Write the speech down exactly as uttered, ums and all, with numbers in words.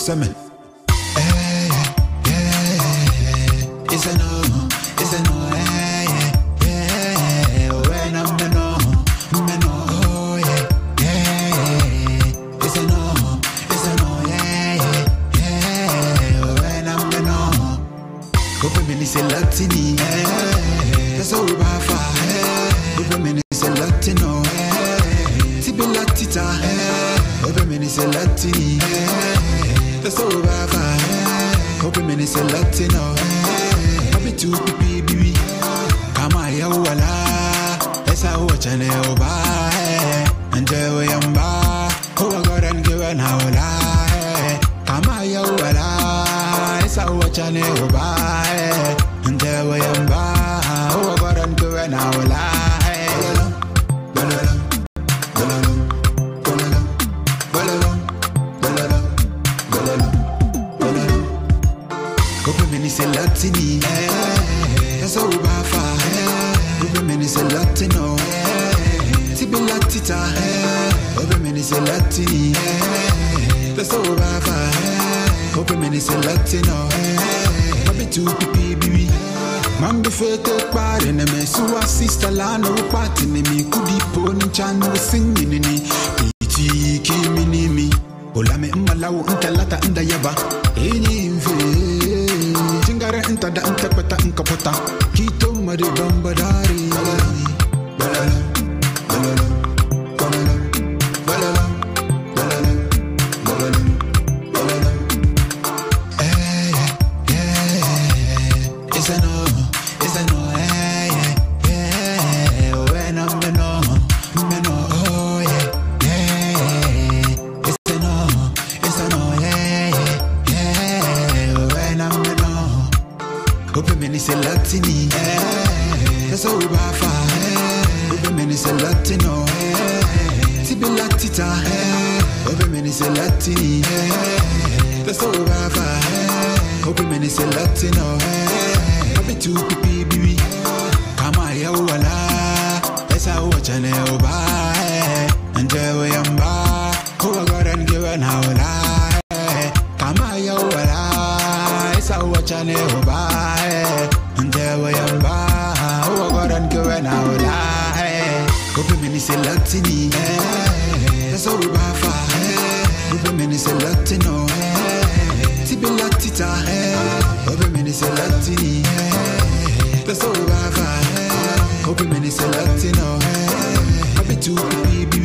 summer. Hey, yeah, it's a no, it's a no, hey, yeah, when I'm the no, the no, oh yeah, yeah, it's a no, it's a no, yeah, yeah, when I'm the no. Open me say Latini, that's all about fire. Open me say Latino, Tibi Latita, open me say Latini, that's all about fire. Open me say Latino, happy to be baby. Come on, ya wala, that's how watch an elba, and there we am ba, who I got and given how lie. Come on, ya wala, that's how watch an elba. And there we am by, who I got on to an hour lie. Open many say Latini, that's all about fire. Open many say Latino, Tibi Latita. Open many say Latini, that's all about fire. Open many say Latino. To be baby, man be fete part in me. So a sister lana we part in me. Kudi poni chanu singing in me. Iti kimi ni mi. Ola me malawu unta lata unda yaba. Enyi mfe. Jingara unta da unta pata unka pota. Kito mari bambadari. Balala, balala, balala, balala, balala, balala, balala. It's a no, it's a no, yeah, yeah, when I'm the no, the no, oh yeah, yeah, it's a no, it's a no, yeah, yeah, when I'm the no. Open me say Latini, that's all about fire. Open me say Latino, Tibi Latita. Open me say Latini, that's all about fire. Open me say Latino. Happy to be baby. Come on, ya wala, that's how watch an elba, and there we am ba, who I got and given how lie. Come on, ya wala, that's how watch an elba, and there we am ba, who I got and given how lie. Open me say Latini, that's all about fire. Open me say Latino, Tibi Latita. Open me say Latini, that's all about fire. Open me say Latino, happy to be baby.